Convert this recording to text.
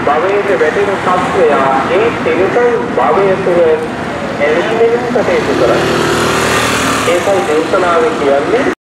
භවයේ වැටෙන සත්‍යය ඒ තිරසන් භවය තුළ එළිමෙන් කටයුතු කරන්නේ. ඒකයි දේශනාවේ කියන්නේ